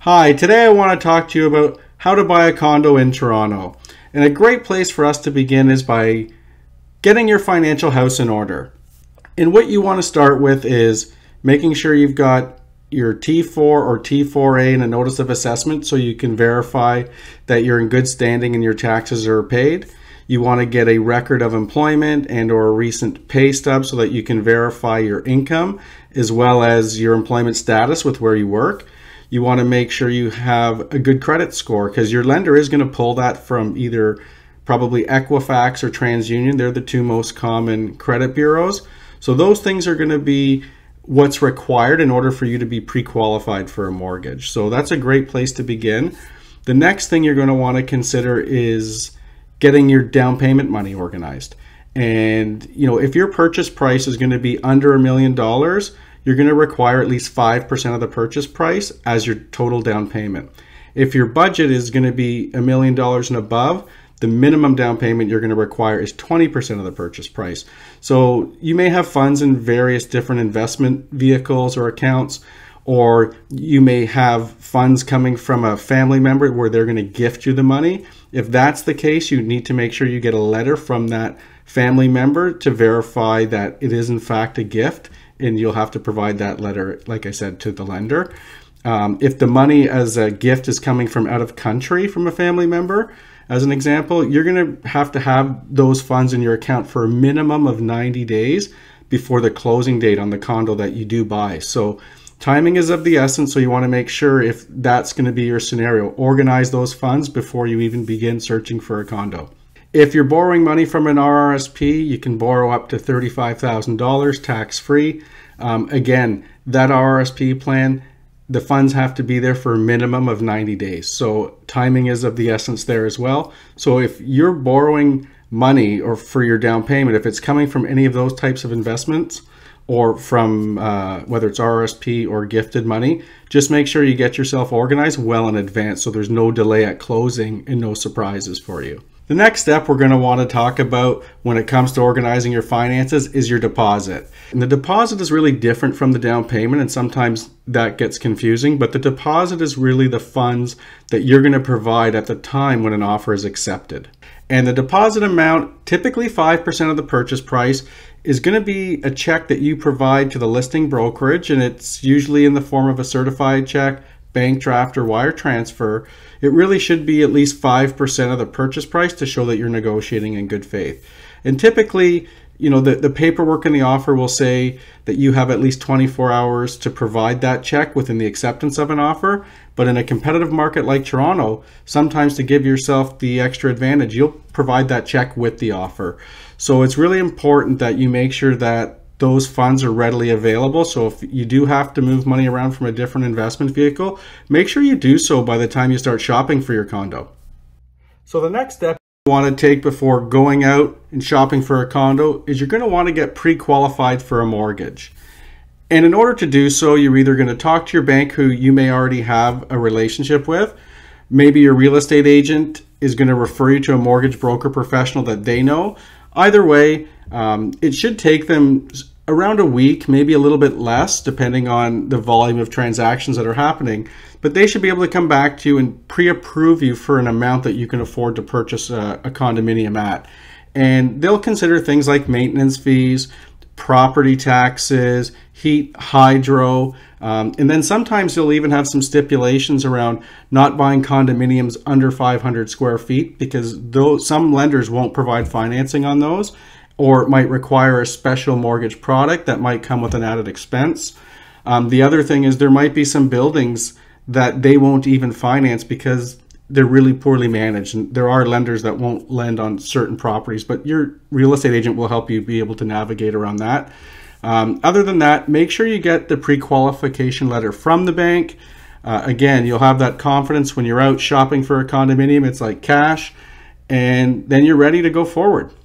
Hi, today I want to talk to you about how to buy a condo in Toronto. And a great place for us to begin is by getting your financial house in order. And what you want to start with is making sure you've got your T4 or T4A and a notice of assessment so you can verify that you're in good standing and your taxes are paid. You want to get a record of employment and or a recent pay stub so that you can verify your income as well as your employment status with where you work. You want to make sure you have a good credit score because your lender is going to pull that from either probably Equifax or TransUnion. They're the two most common credit bureaus. So those things are going to be what's required in order for you to be pre-qualified for a mortgage. So that's a great place to begin. The next thing you're going to want to consider is getting your down payment money organized. And if your purchase price is going to be under $1 million, you're going to require at least 5% of the purchase price as your total down payment. If your budget is going to be $1 million and above, the minimum down payment you're going to require is 20% of the purchase price. So you may have funds in various different investment vehicles or accounts, or you may have funds coming from a family member where they're going to gift you the money. If that's the case, you need to make sure you get a letter from that family member to verify that it is in fact a gift, and you'll have to provide that letter, like I said, to the lender. If the money as a gift is coming from out of country from a family member, as an example, you're going to have those funds in your account for a minimum of 90 days before the closing date on the condo that you do buy. So timing is of the essence, so you want to make sure if that's going to be your scenario, organize those funds before you even begin searching for a condo. If you're borrowing money from an RRSP, you can borrow up to $35,000 tax-free. Again, that RRSP plan, the funds have to be there for a minimum of 90 days. So timing is of the essence there as well. So if you're borrowing money or for your down payment, if it's coming from any of those types of investments or from whether it's RRSP or gifted money, just make sure you get yourself organized well in advance so there's no delay at closing and no surprises for you. The next step we're going to want to talk about when it comes to organizing your finances is your deposit. And the deposit is really different from the down payment, and sometimes that gets confusing, but the deposit is really the funds that you're going to provide at the time when an offer is accepted. And the deposit amount, typically 5% of the purchase price, is going to be a check that you provide to the listing brokerage, and it's usually in the form of a certified check, bank draft, or wire transfer. It really should be at least 5% of the purchase price to show that you're negotiating in good faith. And typically, the paperwork in the offer will say that you have at least 24 hours to provide that check within the acceptance of an offer. But in a competitive market like Toronto, sometimes to give yourself the extra advantage, you'll provide that check with the offer. So it's really important that you make sure that those funds are readily available. So if you do have to move money around from a different investment vehicle, make sure you do so by the time you start shopping for your condo. So the next step you want to take before going out and shopping for a condo is you're going to want to get pre-qualified for a mortgage. And in order to do so, you're either going to talk to your bank, who you may already have a relationship with. Maybe your real estate agent is going to refer you to a mortgage broker professional that they know. Either way, it should take them around a week, maybe a little bit less, depending on the volume of transactions that are happening. But they should be able to come back to you and pre-approve you for an amount that you can afford to purchase a condominium at. And they'll consider things like maintenance fees, property taxes, heat, hydro, and then sometimes you'll even have some stipulations around not buying condominiums under 500 square feet because some lenders won't provide financing on those, or it might require a special mortgage product that might come with an added expense. The other thing is there might be some buildings that they won't even finance because they're really poorly managed. And there are lenders that won't lend on certain properties, but your real estate agent will help you be able to navigate around that. Other than that, make sure you get the pre-qualification letter from the bank. Again, you'll have that confidence when you're out shopping for a condominium. It's like cash, and then you're ready to go forward.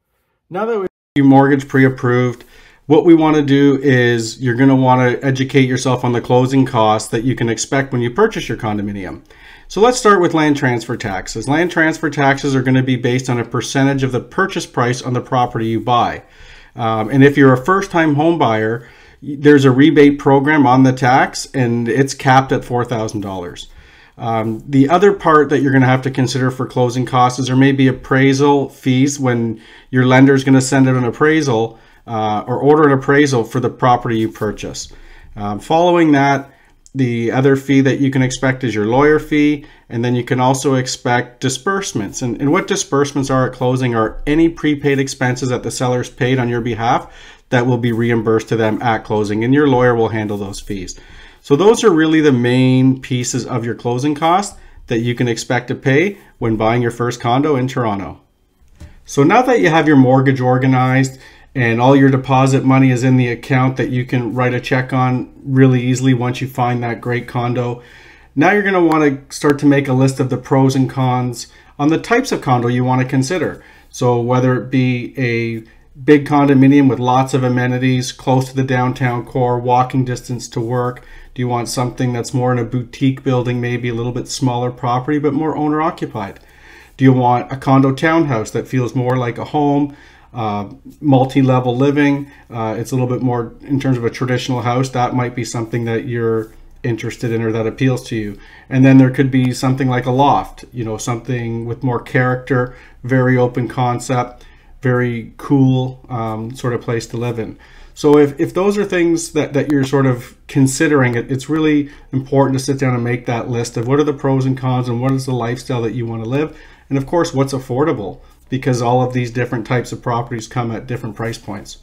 Now that we have your mortgage pre-approved, what we want to do is you're going to want to educate yourself on the closing costs that you can expect when you purchase your condominium. So let's start with land transfer taxes. Land transfer taxes are going to be based on a percentage of the purchase price on the property you buy. And if you're a first-time home buyer, there's a rebate program on the tax, and it's capped at $4,000. The other part that you're going to have to consider for closing costs is there may be appraisal fees when your lender is going to send out an appraisal or order an appraisal for the property you purchase. Following that, the other fee that you can expect is your lawyer fee, and then you can also expect disbursements. And what disbursements are at closing are any prepaid expenses that the seller's paid on your behalf that will be reimbursed to them at closing, and your lawyer will handle those fees. So those are really the main pieces of your closing costs that you can expect to pay when buying your first condo in Toronto. So now that you have your mortgage organized and all your deposit money is in the account that you can write a check on really easily once you find that great condo, now you're going to want to start to make a list of the pros and cons on the types of condo you want to consider. So whether it be a big condominium with lots of amenities, close to the downtown core, walking distance to work. Do you want something that's more in a boutique building, maybe a little bit smaller property, but more owner occupied? Do you want a condo townhouse that feels more like a home, multi-level living? It's a little bit more in terms of a traditional house. That might be something that you're interested in or that appeals to you. And then there could be something like a loft, something with more character, very open concept, very cool sort of place to live in. So if those are things that you're sort of considering, it's really important to sit down and make that list of what are the pros and cons and what is the lifestyle that you want to live. And of course, what's affordable, because all of these different types of properties come at different price points.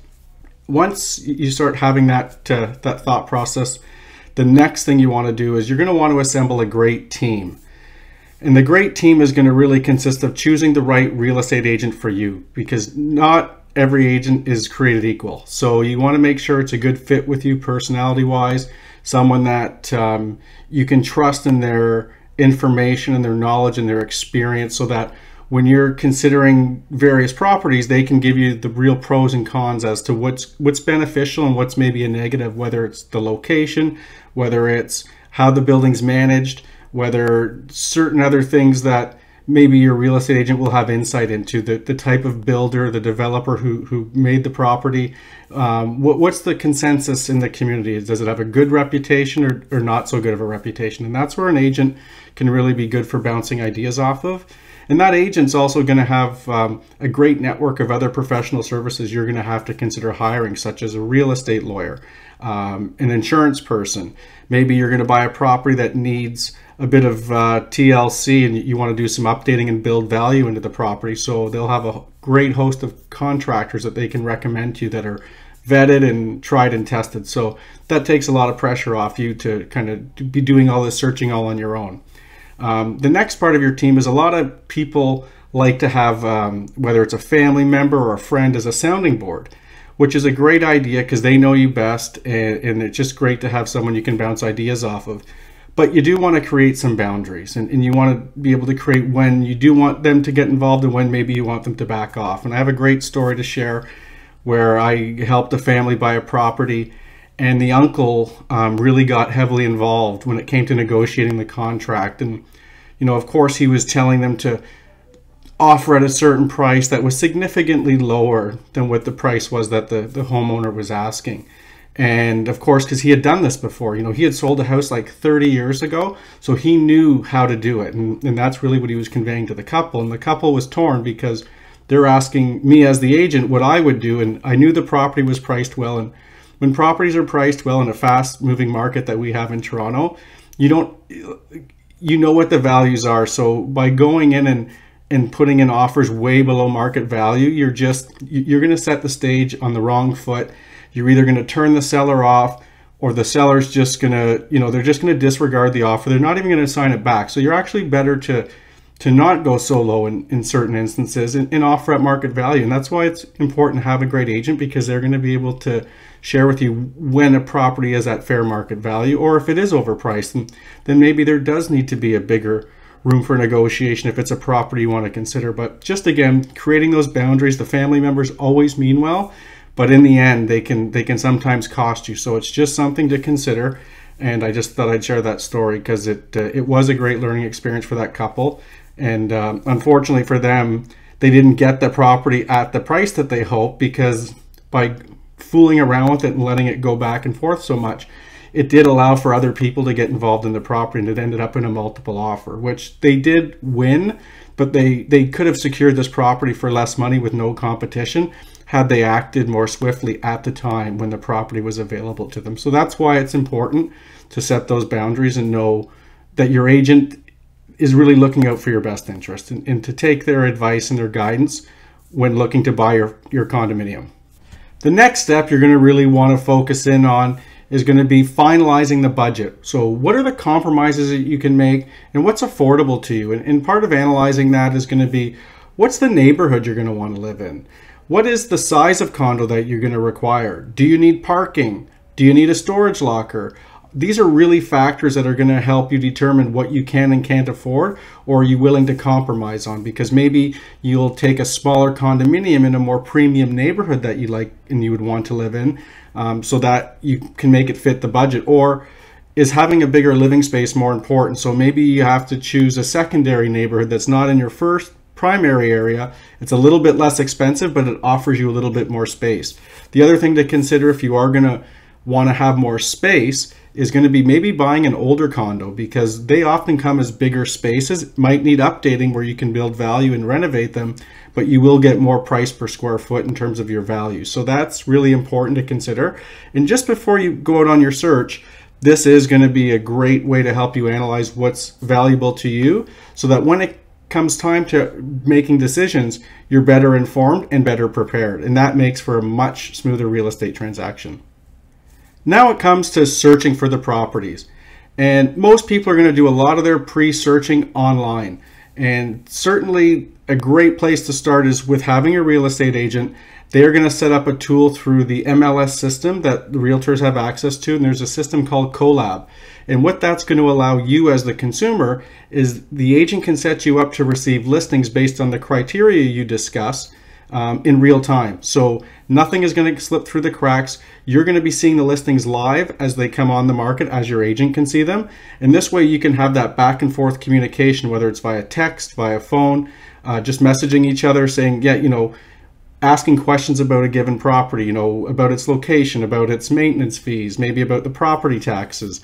Once you start having that thought process, the next thing you want to do is you're going to want to assemble a great team. And the great team is going to really consist of choosing the right real estate agent for you, because not every agent is created equal. So you want to make sure it's a good fit with you personality-wise, someone that you can trust in their information and their knowledge and their experience, so that when you're considering various properties, they can give you the real pros and cons as to what's beneficial and what's maybe a negative, whether it's the location, whether it's how the building's managed, whether certain other things that maybe your real estate agent will have insight into, the type of builder, the developer who made the property. What's the consensus in the community? Does it have a good reputation or not so good of a reputation? And that's where an agent can really be good for bouncing ideas off of. And that agent's also going to have a great network of other professional services you're going to have to consider hiring, such as a real estate lawyer, an insurance person. Maybe you're going to buy a property that needs a bit of TLC and you want to do some updating and build value into the property. So they'll have a great host of contractors that they can recommend to you that are vetted and tried and tested. So that takes a lot of pressure off you to kind of be doing all this searching all on your own. The next part of your team is a lot of people like to have, whether it's a family member or a friend, as a sounding board, which is a great idea because they know you best, and it's just great to have someone you can bounce ideas off of. But you do want to create some boundaries, and you want to be able to create when you do want them to get involved and when maybe you want them to back off. And I have a great story to share where I helped a family buy a property, and the uncle really got heavily involved when it came to negotiating the contract. And, of course, he was telling them to offer at a certain price that was significantly lower than what the price was that the homeowner was asking. And of course, because he had done this before, he had sold a house like 30 years ago, so he knew how to do it. And that's really what he was conveying to the couple. And the couple was torn because they're asking me as the agent what I would do. And I knew the property was priced well. And when properties are priced well in a fast moving market that we have in Toronto, you know what the values are. So by going in and putting in offers way below market value, you're going to set the stage on the wrong foot. You're either going to turn the seller off, or the seller's just going to, they're just going to disregard the offer. They're not even going to sign it back. So you're actually better to not go so low in certain instances and offer at market value. And that's why it's important to have a great agent, because they're going to be able to share with you when a property is at fair market value, or if it is overpriced, and then maybe there does need to be a bigger room for negotiation if it's a property you want to consider. But just again, creating those boundaries. The family members always mean well, but in the end, they can sometimes cost you. So it's just something to consider. And I just thought I'd share that story because it was a great learning experience for that couple. And unfortunately for them, they didn't get the property at the price that they hoped, because by fooling around with it and letting it go back and forth so much, it did allow for other people to get involved in the property, and it ended up in a multiple offer, which they did win, but they could have secured this property for less money with no competition had they acted more swiftly at the time when the property was available to them. So that's why it's important to set those boundaries and know that your agent is really looking out for your best interest, and to take their advice and their guidance when looking to buy your condominium. The next step you're going to really want to focus in on is going to be finalizing the budget. So what are the compromises that you can make, and what's affordable to you? And part of analyzing that is going to be, what's the neighborhood you're going to want to live in? What is the size of condo that you're going to require? Do you need parking? Do you need a storage locker? These are really factors that are going to help you determine what you can and can't afford, or are you willing to compromise on, because maybe you'll take a smaller condominium in a more premium neighborhood that you like and you would want to live in, so that you can make it fit the budget. Or is having a bigger living space more important? So maybe you have to choose a secondary neighborhood that's not in your first primary area. It's a little bit less expensive, but it offers you a little bit more space. The other thing to consider if you are going to want to have more space is going to be maybe buying an older condo, because they often come as bigger spaces, might need updating where you can build value and renovate them, but you will get more price per square foot in terms of your value. So that's really important to consider. And just before you go out on your search, this is going to be a great way to help you analyze what's valuable to you, so that when it comes time to making decisions, you're better informed and better prepared. And that makes for a much smoother real estate transaction. Now it comes to searching for the properties. And most people are going to do a lot of their pre-searching online. And certainly a great place to start is with having a real estate agent. They're going to set up a tool through the MLS system that the realtors have access to. And there's a system called Collab. And what that's going to allow you as the consumer is the agent can set you up to receive listings based on the criteria you discuss in real time. So nothing is going to slip through the cracks. You're going to be seeing the listings live as they come on the market, as your agent can see them. And this way you can have that back and forth communication, whether it's via text, via phone, just messaging each other saying, yeah, you know, asking questions about a given property, you know, about its location, about its maintenance fees, maybe about the property taxes.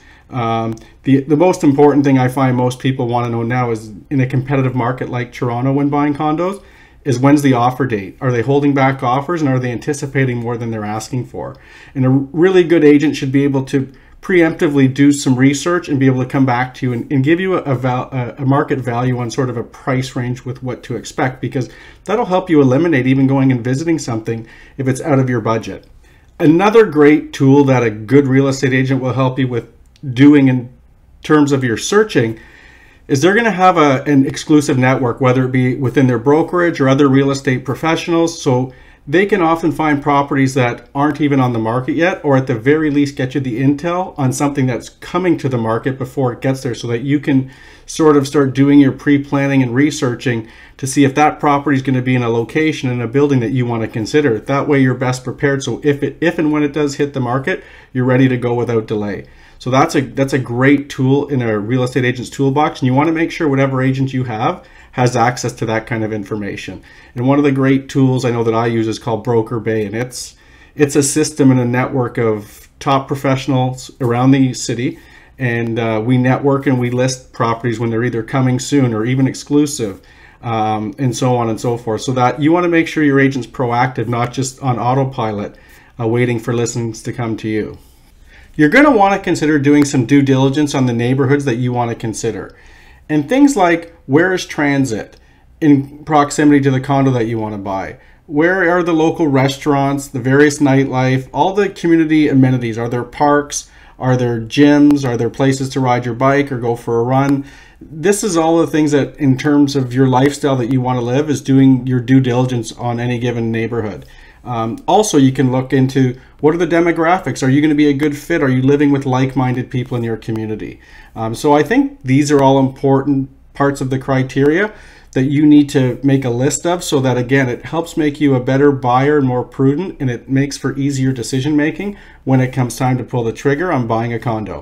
The most important thing I find most people want to know now is, in a competitive market like Toronto when buying condos, is when's the offer date? Are they holding back offers, and are they anticipating more than they're asking for? And a really good agent should be able to preemptively do some research and be able to come back to you and give you a market value on sort of a price range with what to expect, because that'll help you eliminate even going and visiting something if it's out of your budget. Another great tool that a good real estate agent will help you with doing in terms of your searching is they're going to have an exclusive network, whether it be within their brokerage or other real estate professionals. So they can often find properties that aren't even on the market yet, or at the very least get you the intel on something that's coming to the market before it gets there, so that you can sort of start doing your pre-planning and researching to see if that property is going to be in a location in a building that you want to consider. That way you're best prepared, so if and when it does hit the market, you're ready to go without delay. So that's a great tool in a real estate agent's toolbox, and you want to make sure whatever agent you have has access to that kind of information. And one of the great tools I know that I use is called Broker Bay, and it's a system and a network of top professionals around the city, and we network and we list properties when they're either coming soon or even exclusive, and so on and so forth. So that you want to make sure your agent's proactive, not just on autopilot, waiting for listings to come to you. You're going to want to consider doing some due diligence on the neighborhoods that you want to consider. And things like, where is transit in proximity to the condo that you want to buy? Where are the local restaurants, the various nightlife, all the community amenities? Are there parks? Are there gyms? Are there places to ride your bike or go for a run? This is all the things that, in terms of your lifestyle that you want to live, is doing your due diligence on any given neighborhood. Also, you can look into, what are the demographics? Are you going to be a good fit? Are you living with like-minded people in your community? So I think these are all important parts of the criteria that you need to make a list of, so that, again, it helps make you a better buyer and more prudent, and it makes for easier decision making when it comes time to pull the trigger on buying a condo.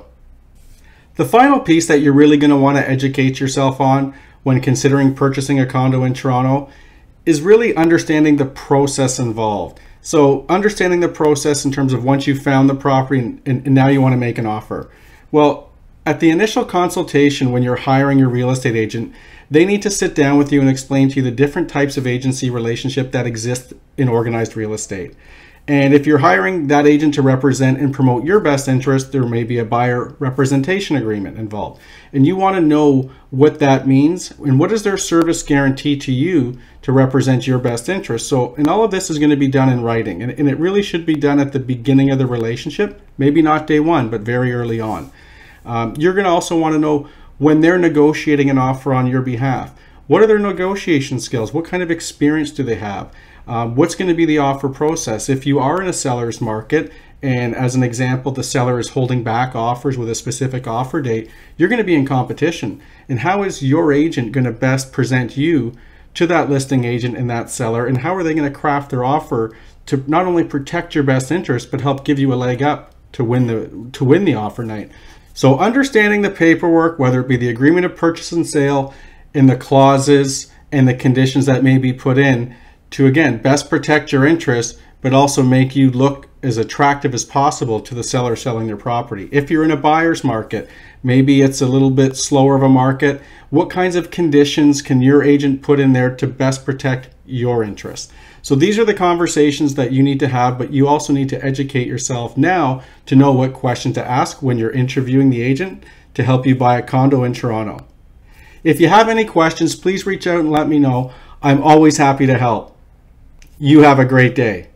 The final piece that you're really going to want to educate yourself on when considering purchasing a condo in Toronto is really understanding the process involved. So understanding the process in terms of once you've found the property and now you want to make an offer. Well, at the initial consultation, when you're hiring your real estate agent, they need to sit down with you and explain to you the different types of agency relationship that exist in organized real estate. And if you're hiring that agent to represent and promote your best interest, there may be a buyer representation agreement involved. And you want to know what that means and what is their service guarantee to you to represent your best interest. So, and all of this is going to be done in writing. And it really should be done at the beginning of the relationship, maybe not day one, but very early on. You're going to also want to know when they're negotiating an offer on your behalf. What are their negotiation skills? What kind of experience do they have? What's going to be the offer process? If you are in a seller's market, and as an example, the seller is holding back offers with a specific offer date, you're going to be in competition. And how is your agent going to best present you to that listing agent and that seller? And how are they going to craft their offer to not only protect your best interest, but help give you a leg up to win the offer night? So understanding the paperwork, whether it be the agreement of purchase and sale, and the clauses and the conditions that may be put in to, again, best protect your interests, but also make you look as attractive as possible to the seller selling their property. If you're in a buyer's market, maybe it's a little bit slower of a market. What kinds of conditions can your agent put in there to best protect your interests? So these are the conversations that you need to have, but you also need to educate yourself now to know what question to ask when you're interviewing the agent to help you buy a condo in Toronto. If you have any questions, please reach out and let me know. I'm always happy to help. You have a great day.